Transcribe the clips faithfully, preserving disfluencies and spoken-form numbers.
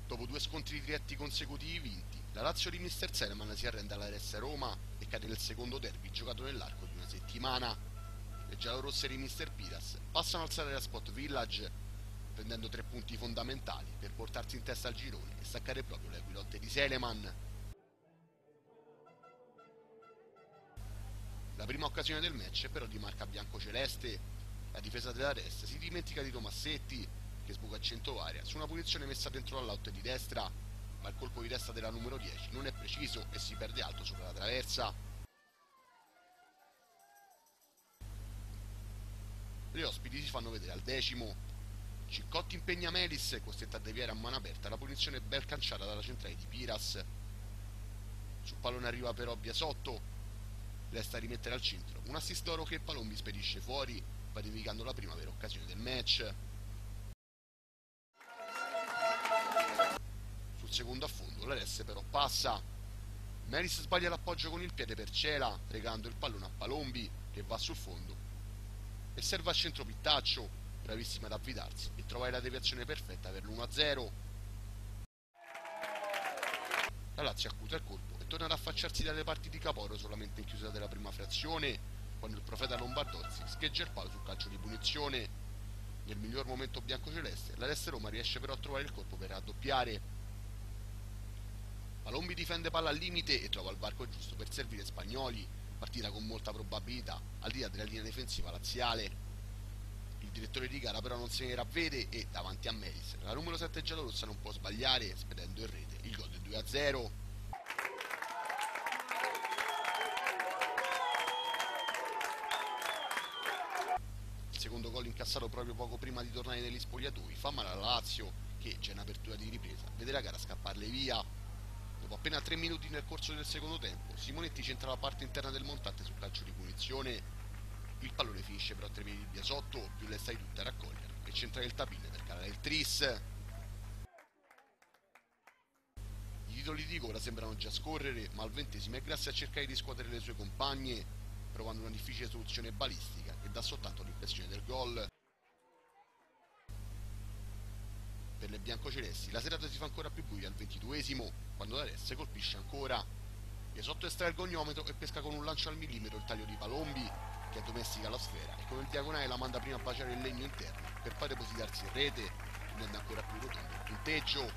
Dopo due scontri diretti consecutivi vinti, la Lazio di mister Seleman si arrende alla R S Roma e cade nel secondo derby giocato nell'arco di una settimana. Le giallorosse di mister Piras passano al Salaria Sport Village prendendo tre punti fondamentali per portarsi in testa al girone e staccare proprio le aquilotte di Seleman. La prima occasione del match però di marca biancoceleste. La difesa della Rest si dimentica di Tomassetti che sbuca a centro area su una punizione messa dentro l'out di destra, ma il colpo di testa della numero dieci non è preciso e si perde alto sopra la traversa. Le ospiti si fanno vedere al decimo. Ciccotti impegna Melis, costretta a deviare a mano aperta la punizione ben canciata dalla centrale di Piras. Sul pallone arriva però Biasotto, resta a rimettere al centro un assist d'oro che Palombi spedisce fuori, vanificando la prima vera occasione del match. Sul secondo affondo la Res però passa. Melis sbaglia l'appoggio con il piede per Cela, regalando il pallone a Palombi che va sul fondo e serve al centro Pittaccio, bravissima ad avvitarsi e trovare la deviazione perfetta per l'uno a zero. La Lazio accusa il colpo e torna ad affacciarsi dalle parti di Caporo solamente in chiusura della prima frazione, quando il profeta Lombardozzi scheggia il palo sul calcio di punizione. Nel miglior momento biancoceleste, la Rest Roma riesce però a trovare il colpo per raddoppiare. Palombi difende palla al limite e trova il varco giusto per servire Spagnoli, partita con molta probabilità al di là della linea difensiva laziale. Il direttore di gara però non se ne ravvede e, davanti a Melis, la numero sette giallorossa non può sbagliare, spedendo in rete il gol del due a zero. Il secondo gol incassato proprio poco prima di tornare negli spogliatoi fa male alla Lazio, che, già in apertura di ripresa, vede la gara scapparle via. Dopo appena tre minuti nel corso del secondo tempo, Simonetti centra la parte interna del montante sul calcio di punizione. Il pallone finisce però a tre piedi di Biasotto, più le stai tutte a raccogliere e centrare il tapin per calare il tris. I titoli di coda sembrano già scorrere, ma al ventesimo è Grassi a cercare di scuotere le sue compagne, provando una difficile soluzione balistica che dà soltanto l'impressione del gol. Per le biancocelesti la serata si fa ancora più buia al ventiduesimo, quando la Resse colpisce ancora. Biasotto estrae il goniometro e pesca con un lancio al millimetro il taglio di Palombi, che addomestica la sfera e con il diagonale la manda prima a baciare il legno interno per poi depositarsi in rete, rendendo ancora più rotondo il punteggio.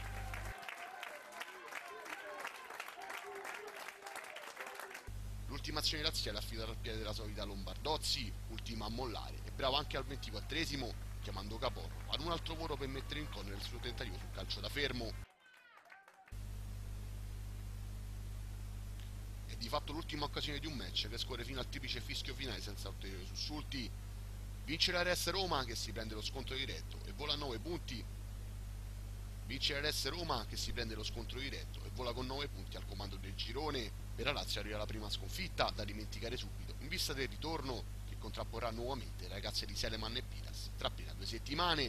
L'ultima azione laziale è affidata al piede della solita Lombardozzi, ultima a mollare, e bravo anche al ventiquattresimo, chiamando Caporro ad un altro volo per mettere in corner il suo tentativo sul calcio da fermo. È di fatto l'ultima occasione di un match che scorre fino al triplice fischio finale senza ulteriori sussulti. Vince la R S Roma che si prende lo scontro diretto e vola a nove punti. Vince la R S Roma che si prende lo scontro diretto e vola con nove punti al comando del girone. Per la Lazio arriva la prima sconfitta da dimenticare subito in vista del ritorno che contrapporrà nuovamente le ragazze di Seleman e Piras tra appena due settimane.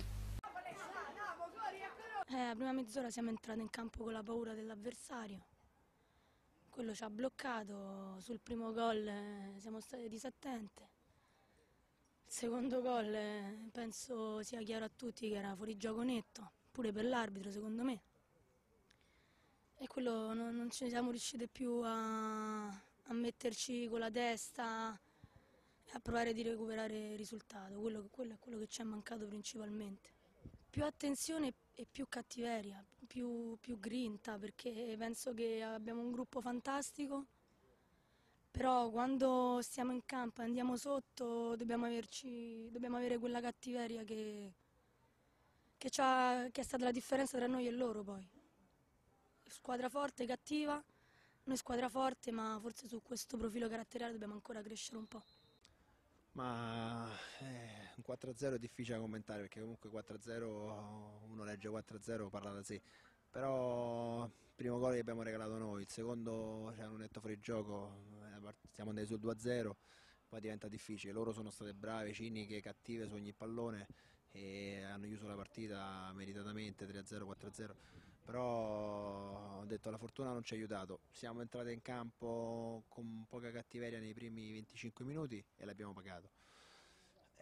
Eh, la prima mezz'ora siamo entrati in campo con la paura dell'avversario. Quello ci ha bloccato, sul primo gol eh, siamo state disattente. Il secondo gol eh, penso sia chiaro a tutti che era fuori gioco netto, pure per l'arbitro secondo me. E quello non, non ci siamo riusciti più a, a metterci con la testa e a provare di recuperare il risultato, quello, quello è quello che ci è mancato principalmente. Più attenzione e più cattiveria, più, più grinta, perché penso che abbiamo un gruppo fantastico, però quando stiamo in campo e andiamo sotto dobbiamo, averci, dobbiamo avere quella cattiveria che, che, che è stata la differenza tra noi e loro poi. Squadra forte, cattiva, noi squadra forte, ma forse su questo profilo caratteriale dobbiamo ancora crescere un po'. Ma eh, un quattro a zero è difficile da commentare perché comunque quattro a zero, uno legge quattro a zero, parla da sé, però il primo gol che abbiamo regalato noi, il secondo c'era un netto fuori gioco, siamo andati sul due a zero, poi diventa difficile, loro sono state brave, ciniche, cattive su ogni pallone e hanno chiuso la partita meritatamente tre a zero, quattro a zero, però ho detto la fortuna non ci ha aiutato, siamo entrati in campo con poca cattiveria nei primi venticinque minuti e l'abbiamo pagato.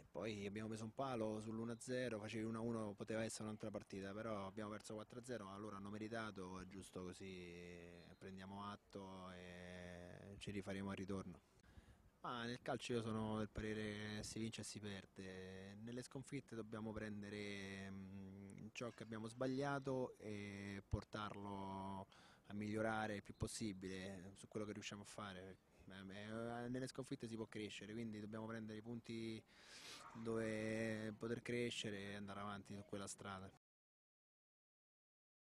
Poi abbiamo preso un palo sull'uno a zero, facevi uno a uno, poteva essere un'altra partita, però abbiamo perso quattro a zero, loro hanno meritato, è giusto così, prendiamo atto e ci rifaremo al ritorno. Ma nel calcio io sono del parere si vince e si perde. Nelle sconfitte dobbiamo prendere mh, ciò che abbiamo sbagliato e portarlo a migliorare il più possibile su quello che riusciamo a fare. Eh, eh, Nelle sconfitte si può crescere, quindi dobbiamo prendere i punti dove poter crescere e andare avanti su quella strada.